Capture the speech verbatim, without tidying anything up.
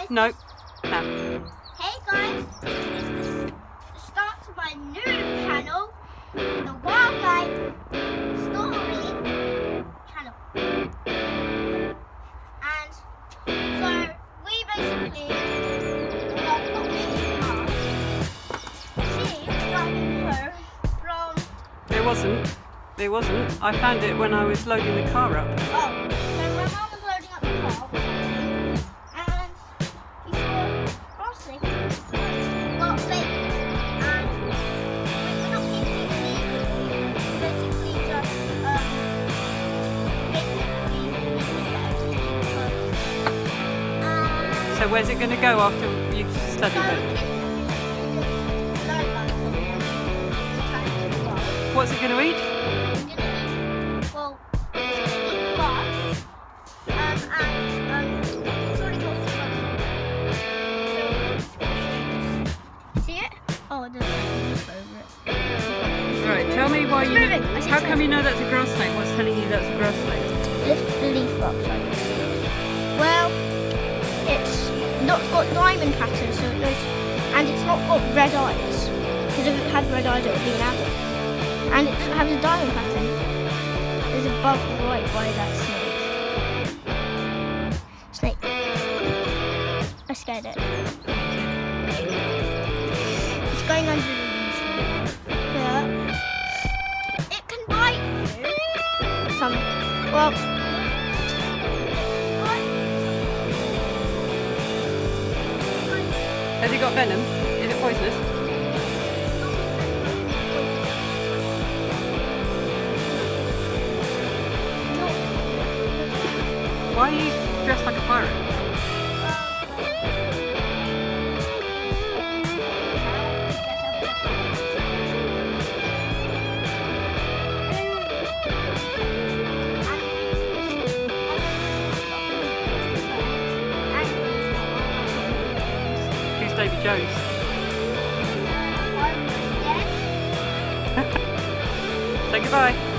guys. No. No. Hey guys. This is the start of my new channel, the Wildlife Story channel. And so we basically got what we are. She was driving home from. It wasn't. It wasn't. I found it when I was loading the car up. Oh, so my mum was loading up the car and she saw Frosty got big and we're not keeping it illegally. Basically just um basically um, So where's it going to go after you've studied so it? What's it going to eat? Well, it's going to eat grass, um, and um, it's already got some. See it? Oh, there's a leaf over it. Right, tell me why It's you moving. know, I see how it's come you know that's a grass snake? What's telling you that's a grass snake? Lift the leaf up so I can see it. Well, it's not got diamond pattern, so it knows, and it's not got red eyes. Because if it had red eyes, it would be an adult. And it doesn't have the diamond pattern. There's a bug right by that snake. Snake. I scared it. It's going under the leaves. Yeah. It can bite you. Some. Well. Has it got venom? Is it poisonous? Why are you dressed like a pirate? Who's Davy Jones? Say goodbye.